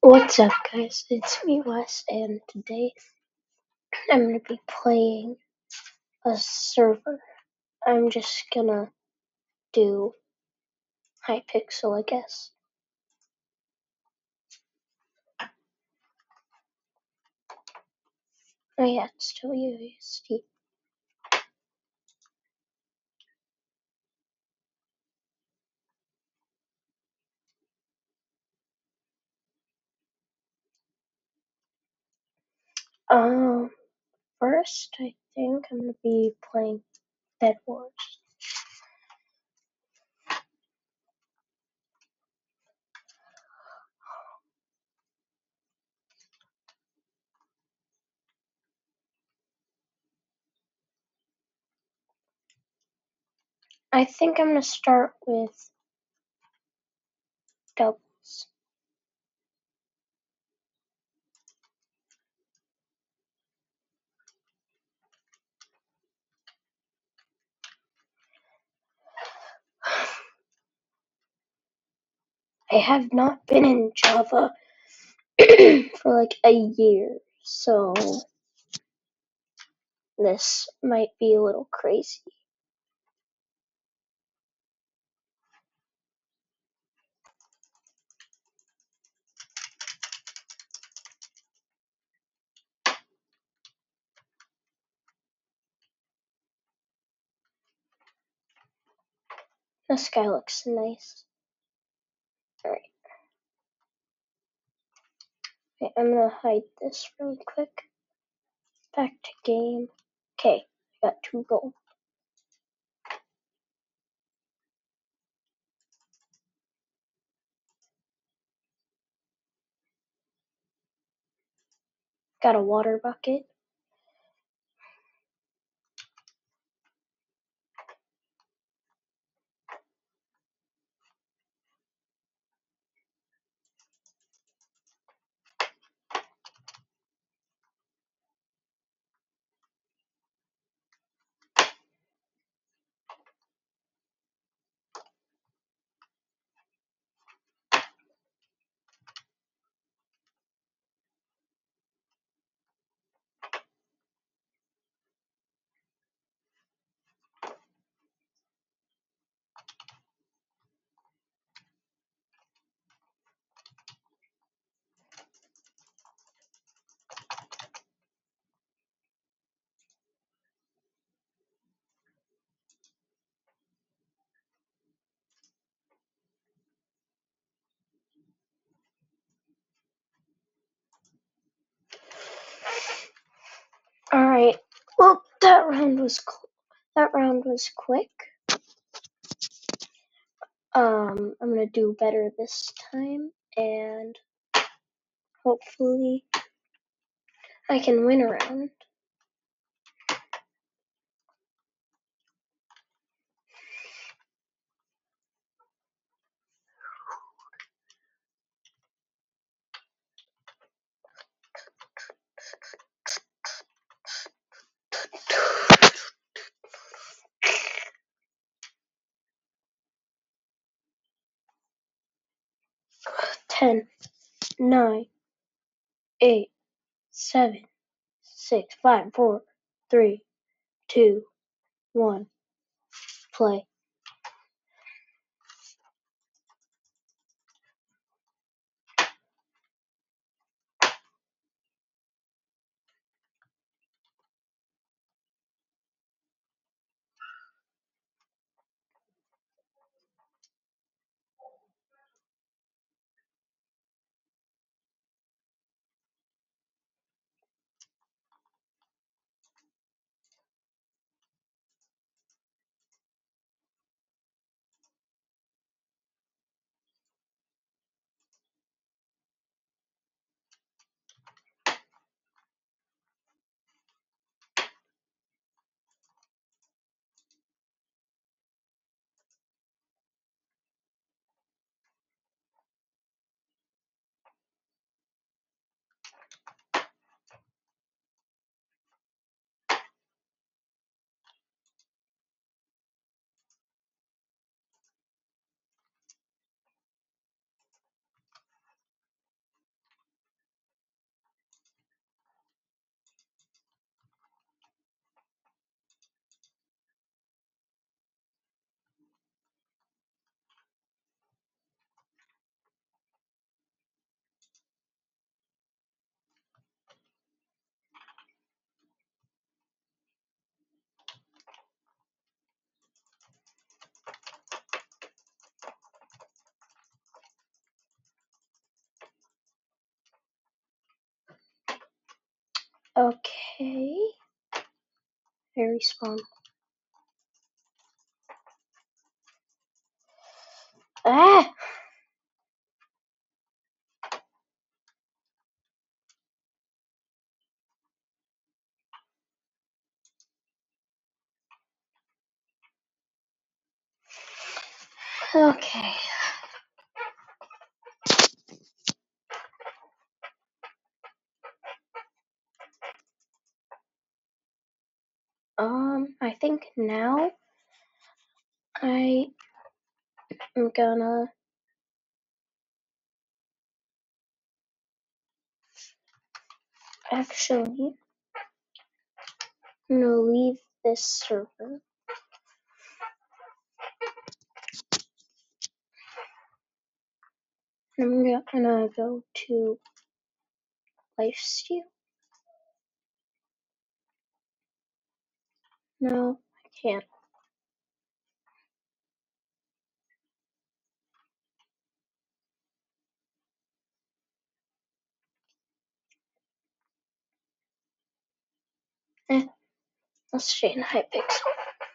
What's up, guys? It's me, Wes, and today I'm gonna be playing a server. I'm just gonna do Hypixel, I guess. Oh yeah, it's still USD. First, I think I'm gonna be playing Bedwars. I think I'm gonna start with doubles. I have not been in Java for like a year, so this might be a little crazy. This guy looks nice. Alright. Okay, I'm gonna hide this really quick. Back to game. Okay, I got 2 gold. Got a water bucket. Alright, well, that round was quick. I'm gonna do better this time, and hopefully I can win a round. Ten, 9, 8, 7, 6, 5, 4, 3, 2, 1, play. Okay. I respawn. Ah! Okay. I think now I am gonna actually leave this server. I'm gonna go to lifesteal. No, I can't. Let's stay in Hypixel.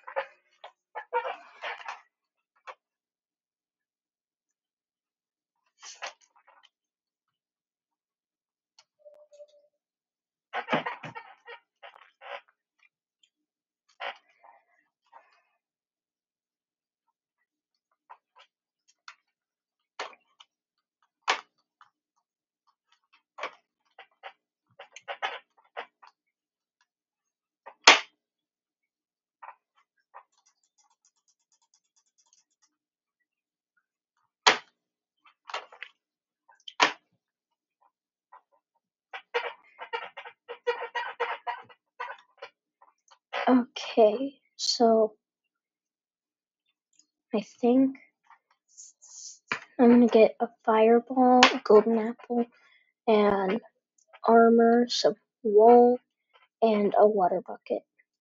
Okay, so I think I'm gonna get a fireball, a golden apple, and armor, some wool, and a water bucket.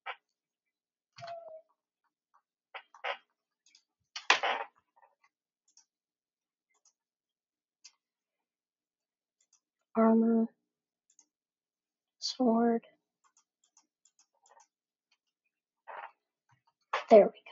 Armor, sword. There we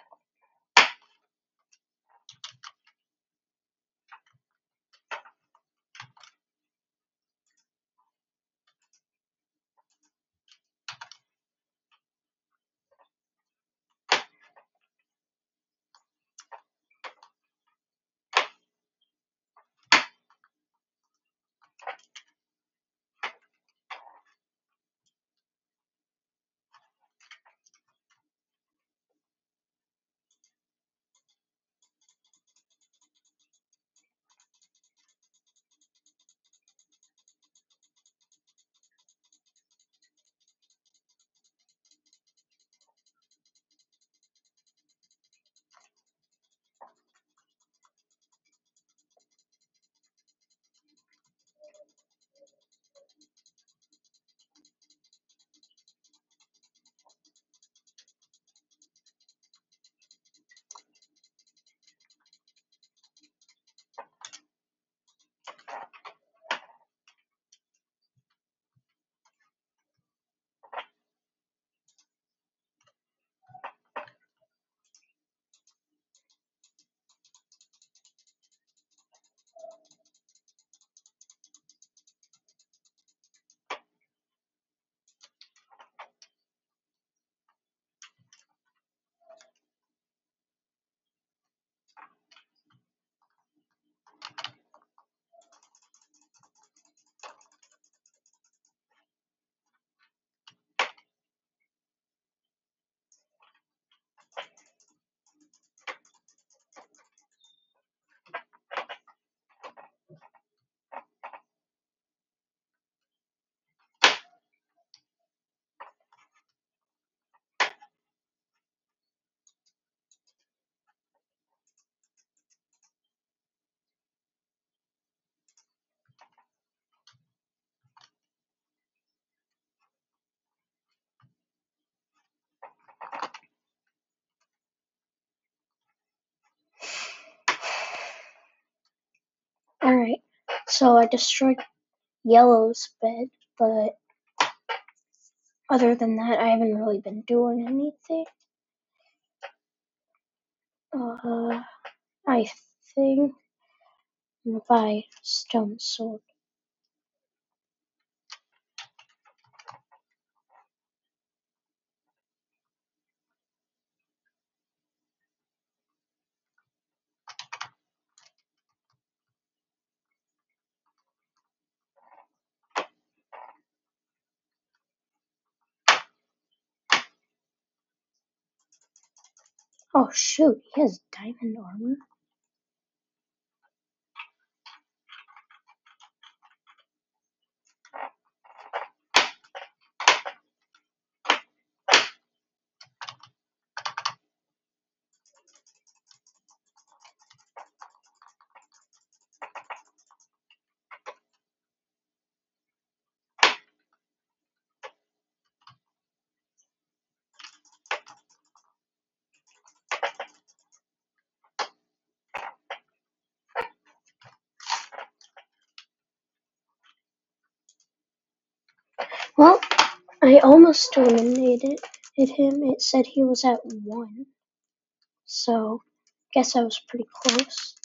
go. Alright, so I destroyed Yellow's bed, but Other than that, I haven't really been doing anything. I think I'm gonna buy stone sword. Oh shoot, he has diamond armor. Well, I almost eliminated him. It said he was at 1. So, guess I was pretty close.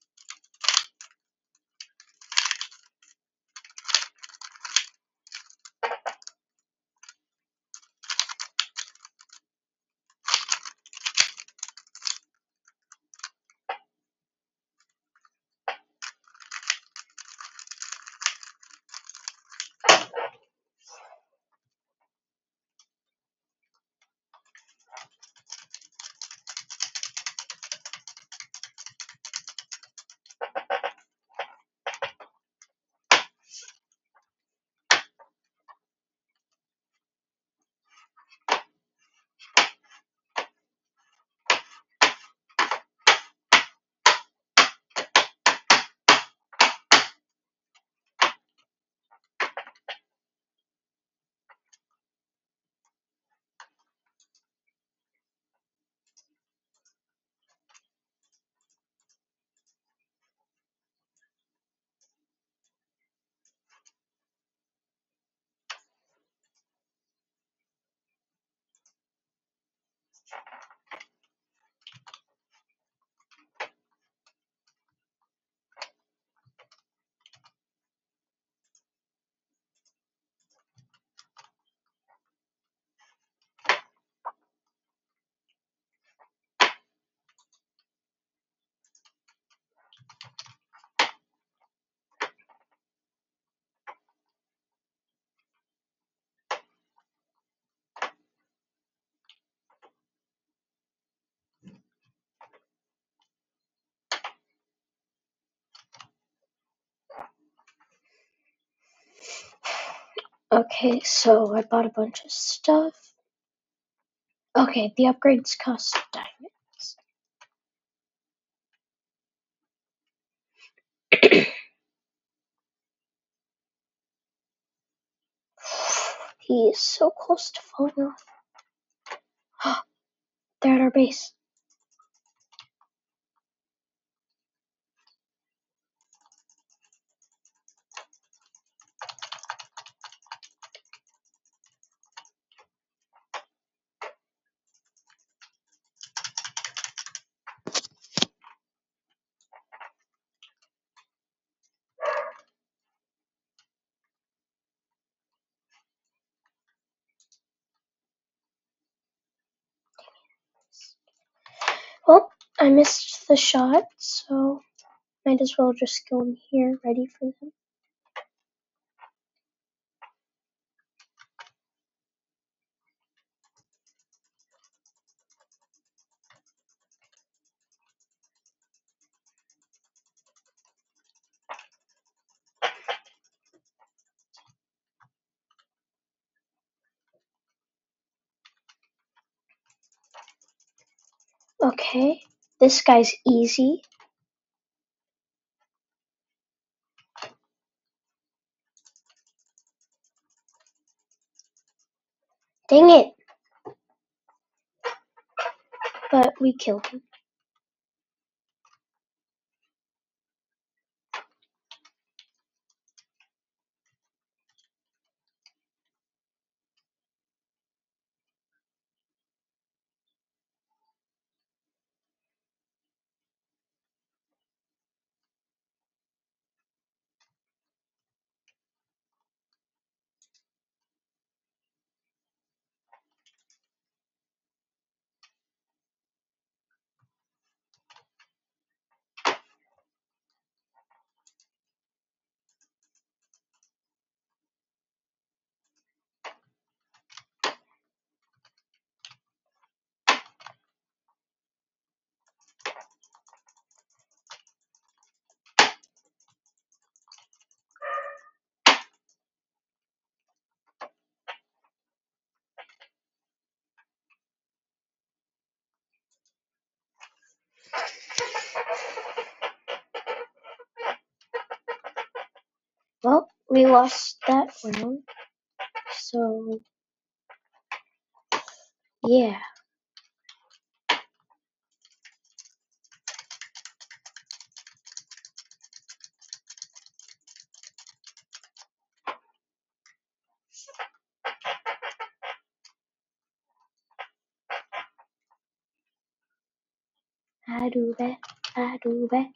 Okay, so I bought a bunch of stuff. Okay, the upgrades cost diamonds. He is so close to falling off. They're at our base. Well, I missed the shot, so might as well just go in here ready for them. Okay, this guy's easy. Dang it! But we killed him. we lost that round. So yeah. I do that. I do that.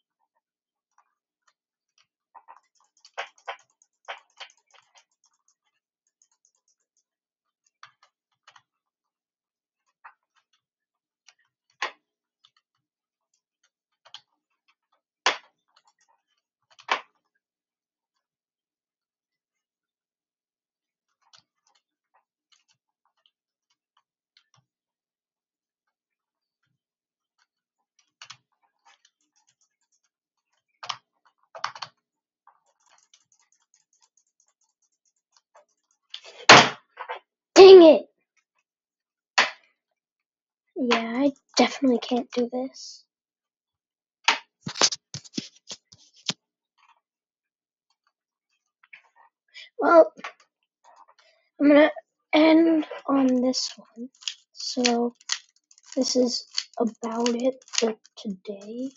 Dang it! Yeah, I definitely can't do this. Well, I'm gonna end on this one. So this is about it for today.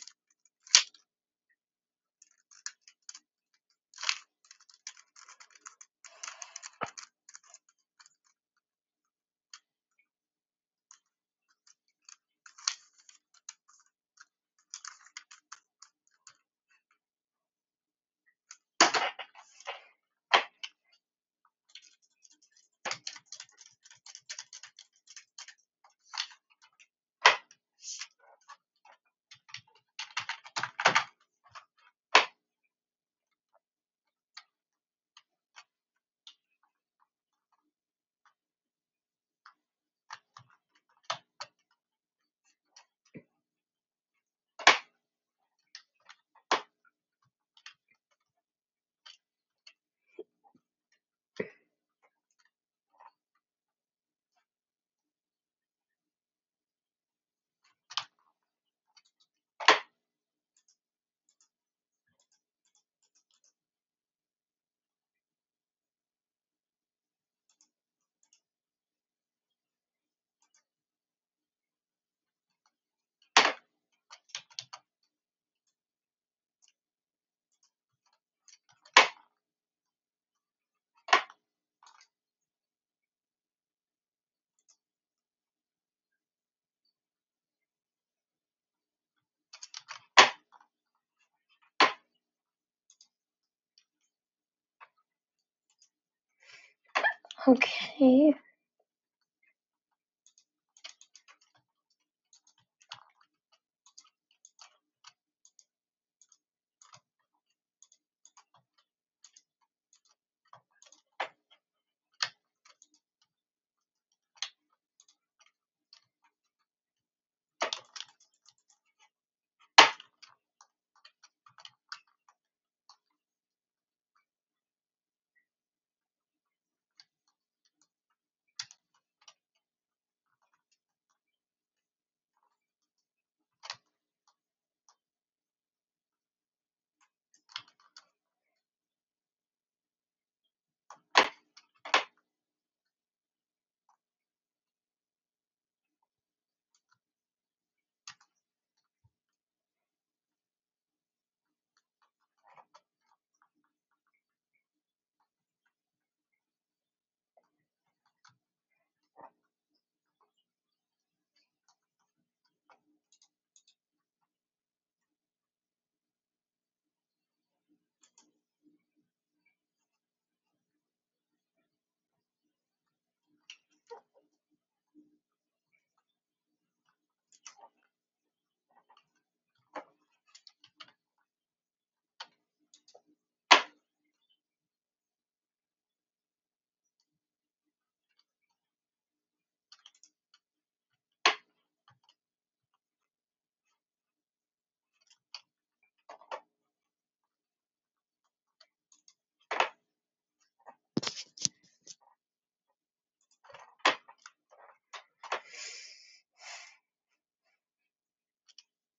Okay.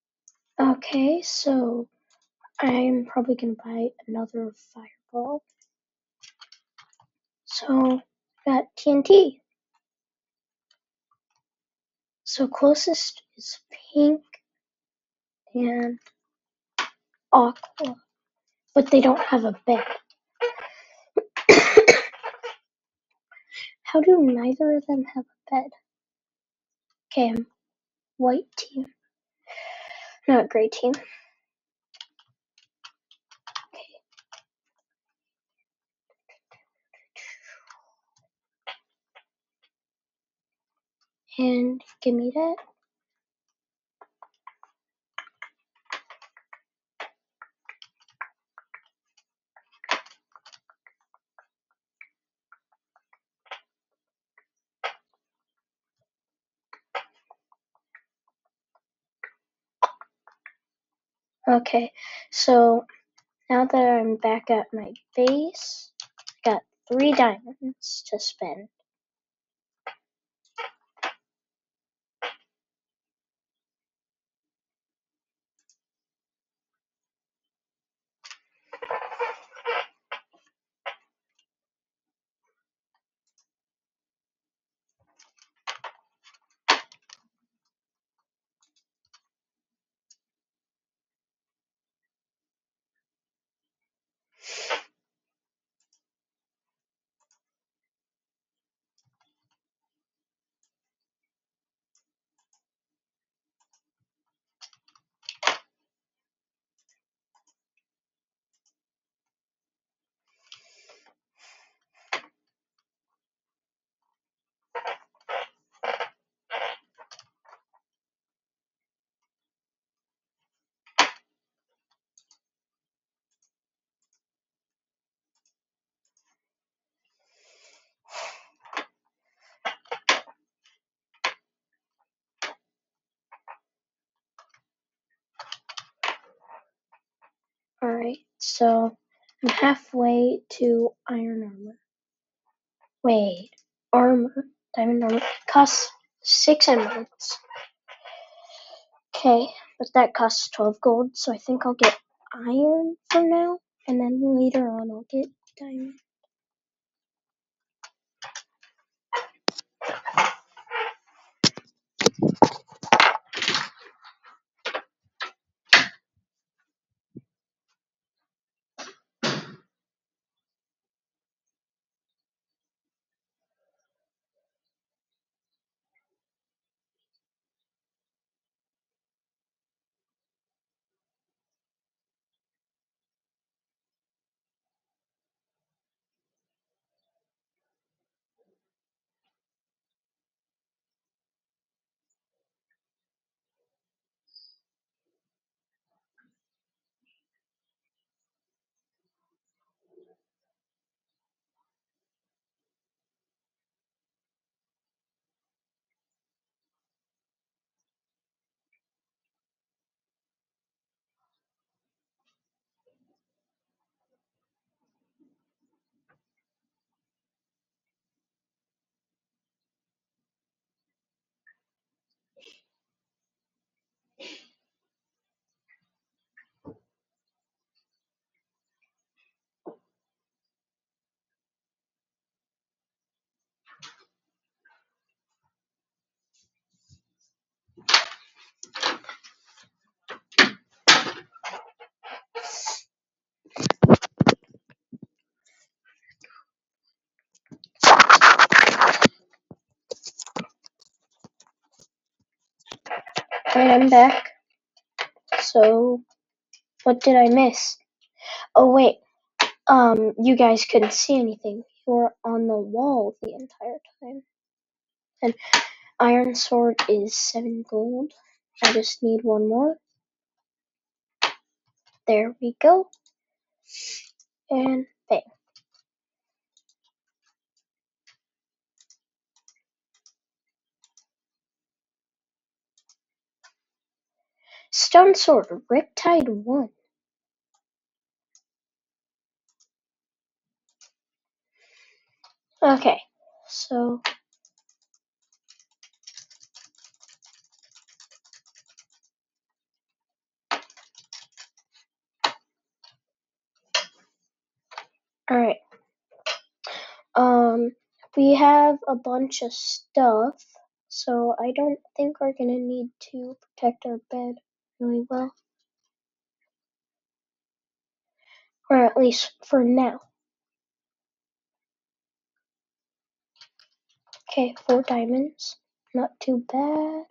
Okay, so I'm probably gonna buy another fireball. So, got TNT. So closest is pink and aqua, but they don't have a bed. How do neither of them have a bed? Okay, I'm white team. Not gray team. And give me that. Okay, so now that I'm back at my base, I got 3 diamonds to spend. Alright, so I'm halfway to iron armor. Wait, armor, diamond armor, costs 6 emeralds. Okay, but that costs 12 gold, so I think I'll get iron for now, and then later on I'll get diamond. Alright, I'm back. So, what did I miss? Oh wait, you guys couldn't see anything. You were on the wall the entire time. And iron sword is 7 gold. I just need 1 more. There we go. And bang. Stone sword, Pt.1. Okay, so alright. We have a bunch of stuff, so I don't think we're gonna need to protect our bed really well. Or at least for now. Okay, 4 diamonds. Not too bad.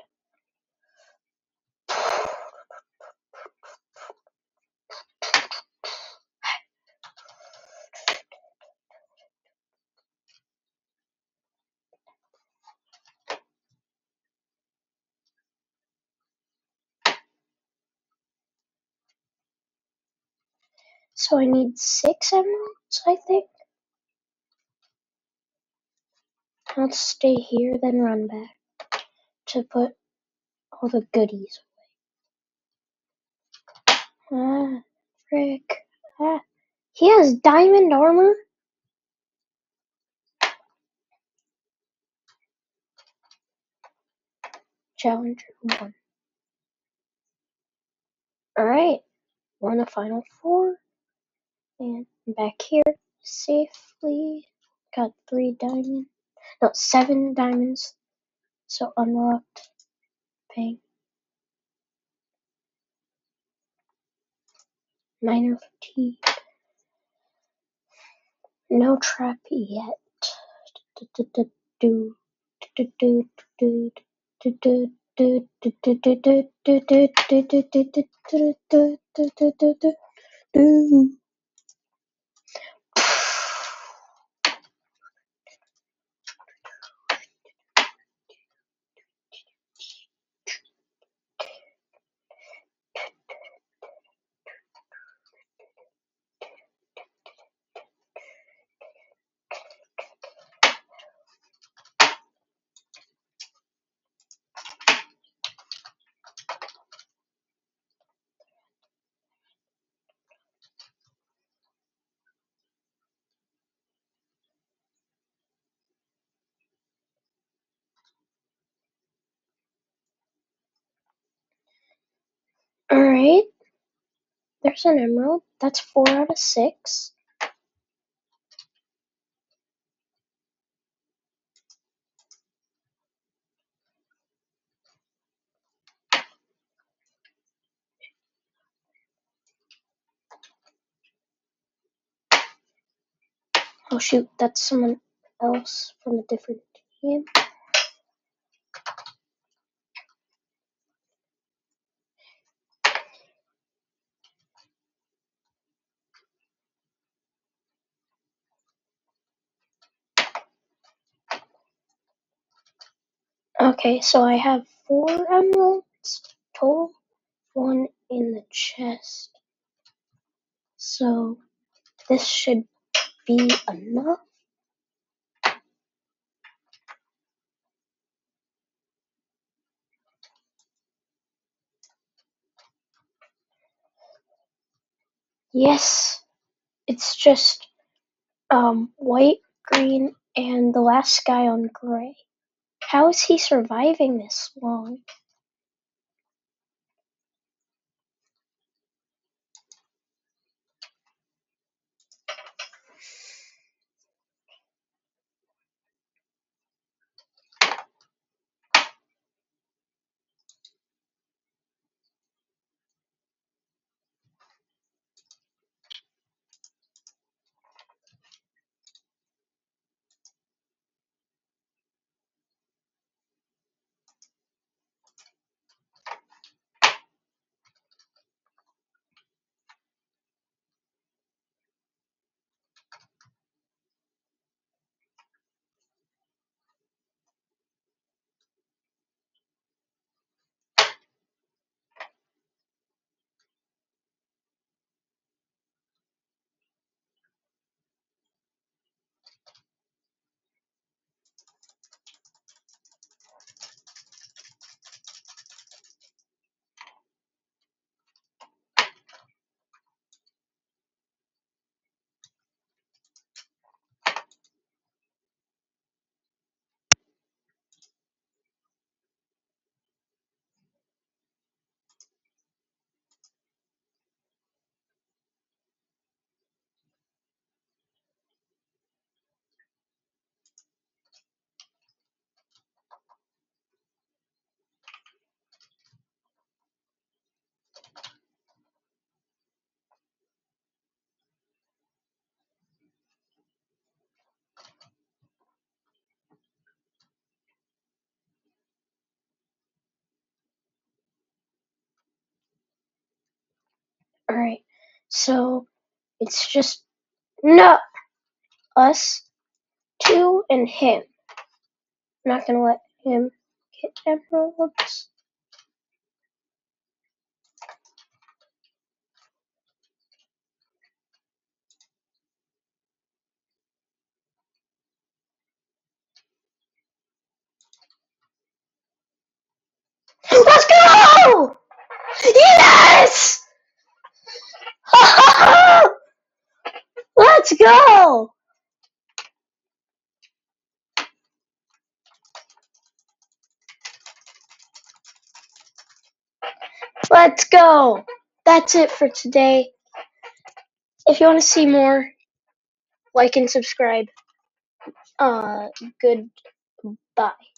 So I need 6 emeralds, I think. Let's stay here, then run back to put all the goodies away. Ah, frick. Ah. He has diamond armor? Challenger 1. Alright, we're in the final 4. And back here, safely. Got 3 diamonds. No, 7 diamonds. So unlocked. Bang. Minor fatigue. No trap yet. Alright, there's an emerald. That's 4 out of 6. Oh shoot, that's someone else from a different team. Okay, so I have 4 emeralds total. 1 in the chest. So this should be enough. Yes, it's just white, green, and the last guy on gray. How is he surviving this long? Alright, so it's just no us two and him. I'm not gonna let him get emeralds. Let's go! Yes! Let's go! Let's go! That's it for today. If you want to see more, like and subscribe. Goodbye.